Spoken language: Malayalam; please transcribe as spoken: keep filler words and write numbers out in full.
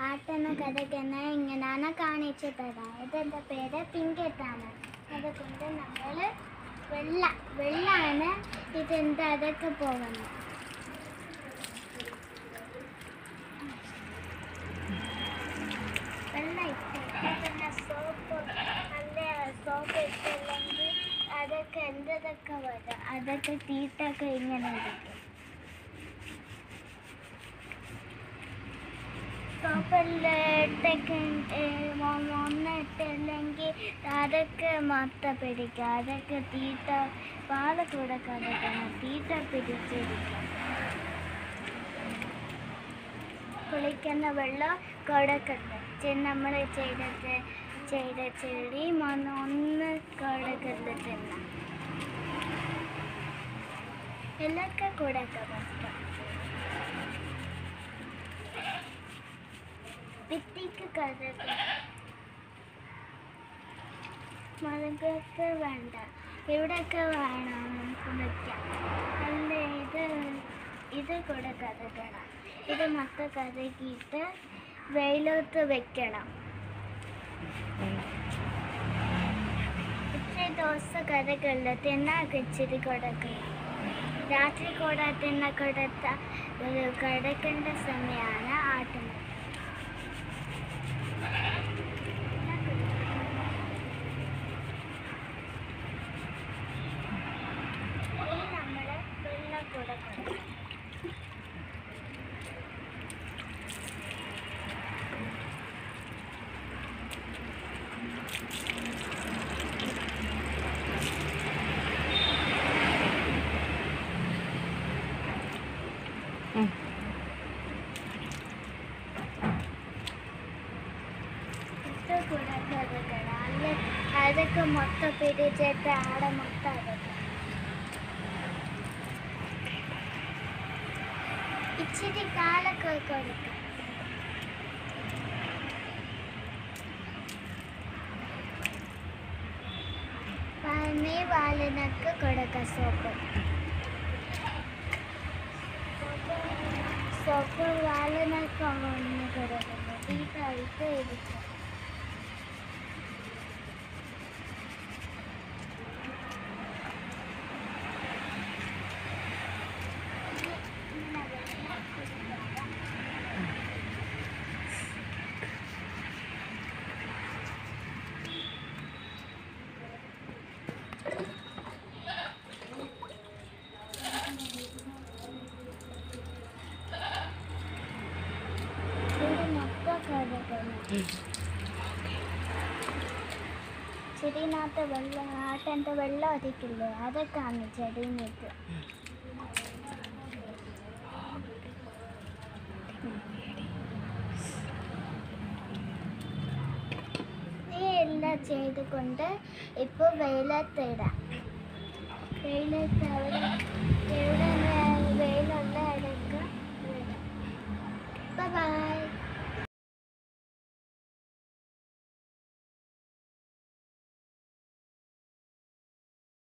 ആട്ടുന്ന കഥയ്ക്കെന്നെ ഇങ്ങനെയാണ് കാണിച്ചു തരാം. ഇതെൻ്റെ പേര് പിങ്കറ്റാണ്. അതുകൊണ്ട് നമ്മൾ വെള്ള വെള്ളമാണ് ഇതെന്താ അതൊക്കെ പോകുന്നത്. വെള്ള ഇട്ട് പിന്നെ സോപ്പ് നല്ല സോപ്പ് ഇട്ടില്ലെങ്കിൽ അതൊക്കെ എന്തൊക്കെ വരും. അതൊക്കെ തീറ്റൊക്കെ ഇങ്ങനെ ഇരിക്കും. സോപ്പെല്ലാം ഒന്ന് ഇട്ടില്ലെങ്കിൽ അതൊക്കെ മൊത്ത പിടിക്കുക. അതൊക്കെ തീറ്റ പാല് കൊടുക്കാതിരിക്കണം. തീറ്റ പിടിച്ചിരിക്കണം. കുളിക്കുന്ന വെള്ളം കൊടുക്കരുത്. നമ്മൾ ചെയ്തിട്ട് ചെയ്ത ചെടി ഒന്ന് ഒന്ന് കൊടുക്കരുത്. തിന്ന എല്ലൊക്കെ കൊടുക്കുക. പറ്റും ഭിത്തിക്ക് കഥകൾ മൃഗങ്ങൾക്ക് വേണ്ട. ഇവിടെയൊക്കെ വേണം നമുക്ക് വയ്ക്കാം. അല്ല ഇത് ഇത് കൂടെ കഥകളാണ്. ഇത് മൊത്തം കഥകിയിട്ട് വെയിലത്ത് വെക്കണം. ഇച്ചിരി ദിവസം കഥകളിൽ തിന്നാൻ ഇച്ചിരി കൊടുക്കണം. രാത്രി കൂടെ തിന്ന കൊടുത്ത കിടക്കേണ്ട സമയമാണ് ആട്ടുന്നത്. അതൊക്കെ മൊത്തം പിടിച്ചിട്ട് ആടെ മൊത്തം അതൊക്കെ ഇച്ചിരി കാലൊക്കെ കൊടുക്കും. പനി വാലിനൊക്കെ കൊടുക്കാം. സോപ്പ് സോപ്പ് വാലിനൊക്കെ ഒന്ന് കൊടുക്കുന്നു. തീറ്റായിട്ട് ഇരിക്കും. ചെടിനകത്ത് വെള്ളം ആട്ടൻ്റെ വെള്ളം ഒരിക്കില്ലേ, അതൊക്കെയാണ് ചെടീനകത്ത്. ഈ എല്ലാം ചെയ്തുകൊണ്ട് ഇപ്പോൾ വെയിലത്തിടാം. വെയിലത്ത് അവിടെ എവിടെ വെയിലുള്ള ഇടയ്ക്ക് ഇടാം. ബൈ.